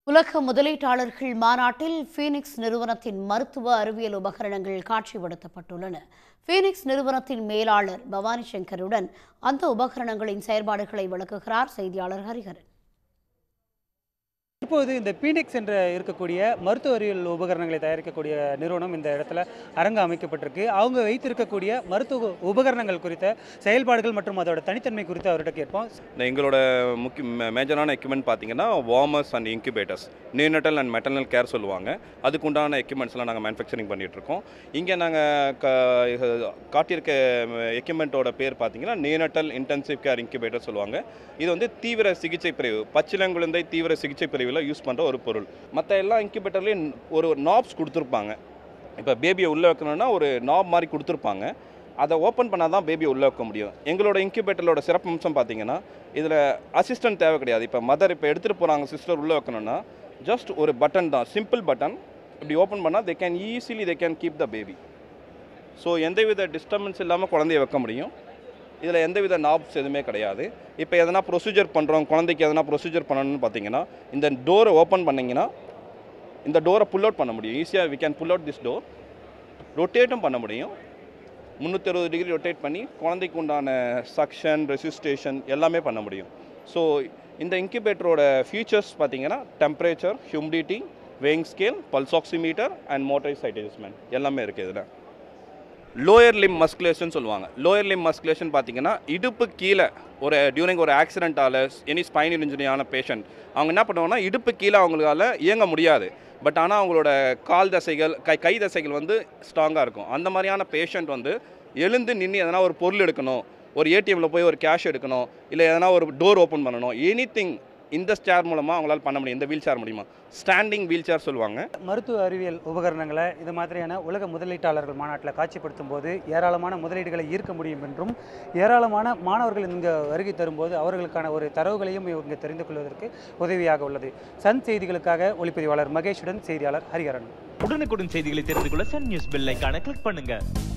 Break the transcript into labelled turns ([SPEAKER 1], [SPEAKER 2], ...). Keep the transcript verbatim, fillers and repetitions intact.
[SPEAKER 1] உலக முதலீட்டாளர்கள் மாநாட்டில் ஃபீனிக்ஸ் நிறுவனத்தின் மருத்துவ அறிவியல் உபகரணங்கள் காட்சிப்படுத்தப்பட்டுள்ளன. ஃபீனிக்ஸ் நிறுவனத்தின் மேலாளர் பவானி சங்கருடன் அந்த உபகரணங்களின் செயல்பாடுகளை விளக்குகிறார் செய்தியாளர் ஹரிஹரன்.
[SPEAKER 2] இப்போது இந்த பீனிக்ஸ் என்ற இருக்கக்கூடிய மருத்துவ அறிவியல் உபகரணங்களை தயாரிக்கக்கூடிய நிறுவனம் இந்த இடத்துல அரங்கு அமைக்கப்பட்டிருக்கு. அவங்க வைத்திருக்கக்கூடிய மருத்துவ உபகரணங்கள் குறித்த செயல்பாடுகள் மற்றும் அதோட தனித்தன்மை குறித்து அவர்கிட்ட கேட்போம்.
[SPEAKER 3] எங்களோட முக்கிய மேஜரான எக்யூப்மெண்ட் பார்த்தீங்கன்னா warmers and incubators, neonatal and maternal care சொல்லுவாங்க. அதுக்குண்டான எக்யூப்மெண்ட்ஸ்லாம் நாங்கள் மேனுஃபேக்சரிங் பண்ணிகிட்ருக்கோம். இங்கே நாங்கள் காட்டியிருக்க எக்யூப்மெண்ட்டோட பேர் பார்த்தீங்கன்னா நியூனட்டல் இன்டென்சிவ் கேர் இன்குபேட்டர் சொல்லுவாங்க. இது வந்து தீவிர சிகிச்சை பிரிவு, பச்சிளங்குழந்தை தீவிர சிகிச்சை பிரிவு யூஸ் பண்ணுற ஒரு பொருள். மற்ற எல்லா இன்குபேட்டர்லேயும் ஒரு நாப்ஸ் கொடுத்துருப்பாங்க. இப்போ பேபியை உள்ளே வைக்கணும்னா ஒரு நாப் மாதிரி கொடுத்துருப்பாங்க. அதை ஓப்பன் பண்ணால் தான் பேபியை உள்ளே வைக்க முடியும். எங்களோட இன்குபேட்டரோட சிறப்பு அம்சம் பார்த்தீங்கன்னா இதில் அசிஸ்டன்ட் தேவை கிடையாது. இப்போ மதர் இப்போ எடுத்துகிட்டு போகிறாங்க சிஸ்டர் உள்ளே வைக்கணும்னா ஜஸ்ட் ஒரு பட்டன் தான், சிம்பிள் பட்டன். இப்படி ஓப்பன் பண்ணால் they can easily they can keep the baby. So எந்தவித டிஸ்டர்பன்ஸ் இல்லாமல் குழந்தைய வைக்க முடியும். இதில் எந்தவித நாப்ஸ் எதுவுமே கிடையாது. இப்போ எதனா ப்ரொசீஜர் பண்ணுறோம், குழந்தைக்கு எதனா ப்ரொசீஜர் பண்ணணும்னு பார்த்தீங்கன்னா இந்த டோரை ஓப்பன் பண்ணிங்கன்னா இந்த டோரை புல் அவுட் பண்ண முடியும். ஈஸியாக we can pull out this door. ரொட்டேட்டும் பண்ண முடியும். முந்நூற்றி அறுபது டிகிரி ரொட்டேட் பண்ணி குழந்தைக்கு உண்டான சக்ஷன், ரெசிஸ்டேஷன் எல்லாமே பண்ண முடியும். ஸோ இந்த இன்குபேட்டரோட ஃபீச்சர்ஸ் பார்த்தீங்கன்னா temperature, humidity, weighing scale, pulse oximeter and motorise side adjustment எல்லாமே இருக்குது. இதில் லோயர் லிம் மஸ்குலேஷன் சொல்லுவாங்க. லோயர் லிம் மஸ்குலேஷன் பார்த்தீங்கன்னா இடுப்பு கீழே ஒரு டியூரிங் ஒரு ஆக்சிடென்ட்டால் எனி ஸ்பைனல் இன்ஜுரியான பேஷண்ட் அவங்க என்ன பண்ணுவாங்கன்னா இடுப்பு கீழே அவங்களால இயங்க முடியாது. பட் ஆனால் அவங்களோட கால் தசைகள், கை கை தசைகள் வந்து ஸ்ட்ராங்காக இருக்கும். அந்த மாதிரியான பேஷண்ட் வந்து எழுந்து நின்று எதனா ஒரு பொருள் எடுக்கணும், ஒரு ஏடிஎம்மில் போய் ஒரு கேஷ் எடுக்கணும், இல்லை எதனா ஒரு டோர் ஓப்பன் பண்ணணும், எனி திங் இந்த சேர் மூலமாக அவங்களால பண்ண முடியும். இந்த வீல் சேர் மூலிமா, ஸ்டாண்டிங் வீல் சேர் சொல்லுவாங்க.
[SPEAKER 2] மருத்துவ அறிவியல் உபகரணங்களை இது மாதிரியான உலக முதலீட்டாளர்கள் மாநாட்டில் காட்சிப்படுத்தும் போது ஏராளமான முதலீடுகளை ஈர்க்க முடியும் என்றும், ஏராளமான மாணவர்கள் இங்கே வருகை தரும்போது அவர்களுக்கான ஒரு தரவுகளையும் இவங்க தெரிந்து கொள்வதற்கு உதவியாக உள்ளது. சன் செய்திகளுக்காக ஒளிப்பதிவாளர் மகேஷுடன் செய்தியாளர் ஹரிஹரன்.
[SPEAKER 4] உடனுக்குடன் செய்திகளை தெரிந்து கொள்ள சன் நியூஸ் பெல் ஐகானை கிளிக் பண்ணுங்க.